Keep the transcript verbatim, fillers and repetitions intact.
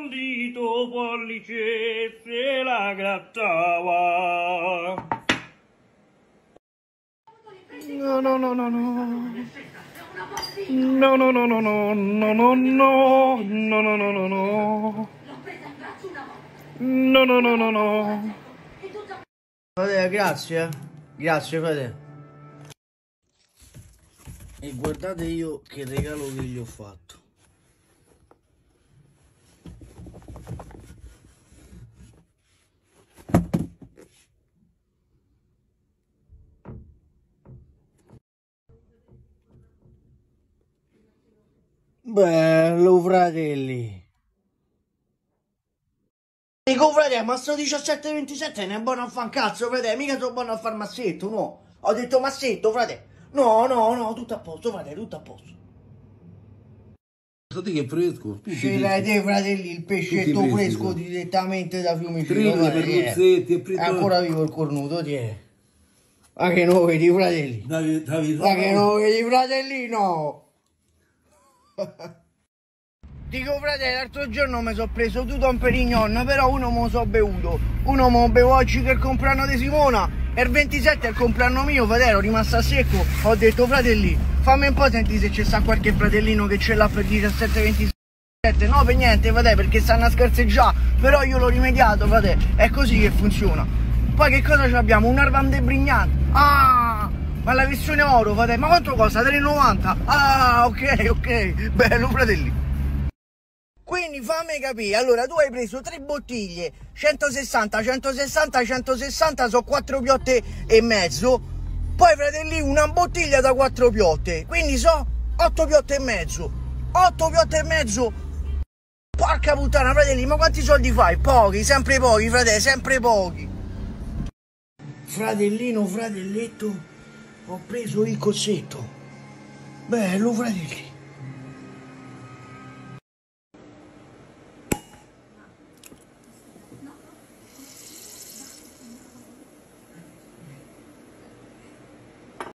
un dito pollice se la grattava. No, no, no, no, no. No, no, no, no, no, no, no, no, no, no, no, no, no. No, no, no, no, no. Frate, grazie, grazie, frate. E guardate io che regalo che gli ho fatto. Bello, fratelli. Dico, frate, ma sto diciassette ventisette ne è buono a fare un cazzo, frate, mica sono buono a fare massetto, no. Ho detto massetto, frate. No, no, no, tutto a posto, frate, tutto a posto. Guardate che fresco. Ce l'hai te, fratelli, il pescetto fresco direttamente da Fiumicino. Trille per Luzzetti e è ancora vivo il cornuto, ti è. Ma che non vedi, fratelli? Davi, Davi, Ma che non vedi, fratelli, no. Dico, fratello, l'altro giorno mi sono preso tutto un Perignon, però uno me lo so bevuto. Uno me lo bevo oggi che è il compleanno di Simona e il ventisette è il compleanno mio, fratello, ero rimasto a secco. Ho detto, fratelli, fammi un po' sentire se c'è sta qualche fratellino che ce l'ha per diciassette ventisette. No, per niente, fratello, perché stanno a scherzeggiare, però io l'ho rimediato, fratello, è così che funziona. Poi che cosa abbiamo? Un Arvan de Brignan. Ah! Ma la versione oro, fratello, ma quanto costa? tre e novanta? Ah, ok, ok, bello, fratelli. Quindi fammi capire, allora tu hai preso tre bottiglie, centosessanta, centosessanta, centosessanta, sono quattro piotte e mezzo, poi fratelli una bottiglia da quattro piotte, quindi so otto piotte e mezzo, otto piotte e mezzo, porca puttana, fratelli, ma quanti soldi fai? Pochi, sempre pochi, fratelli, sempre pochi. Fratellino, fratelletto, ho preso il cozzetto, bello, fratelli.